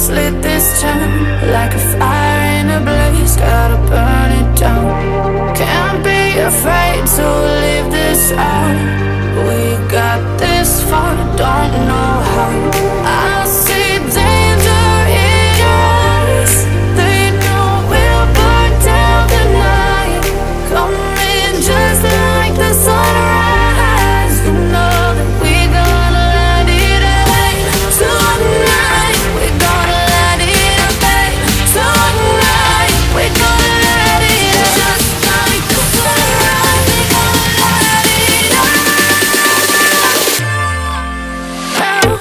just lit this town like a fire in a blaze, gotta burn it down. Can't be afraid to leave this out. We got this far, don't know how. I see danger in your eyes. They know we'll burn down the night. Coming just like the sunrise. You know that we gonna light it up tonight. We gonna light it up tonight. We gonna light it up just like the sunrise. We gonna light it up now.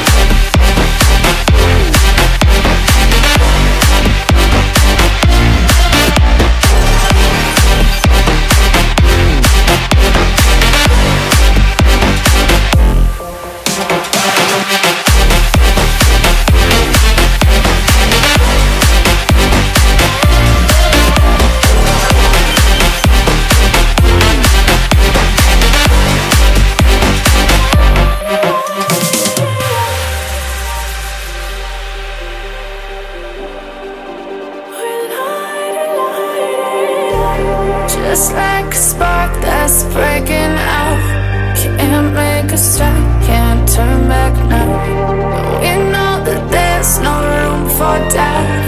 Just like a spark that's breaking out. Can't make a stop, can't turn back now. We know that there's no room for doubt.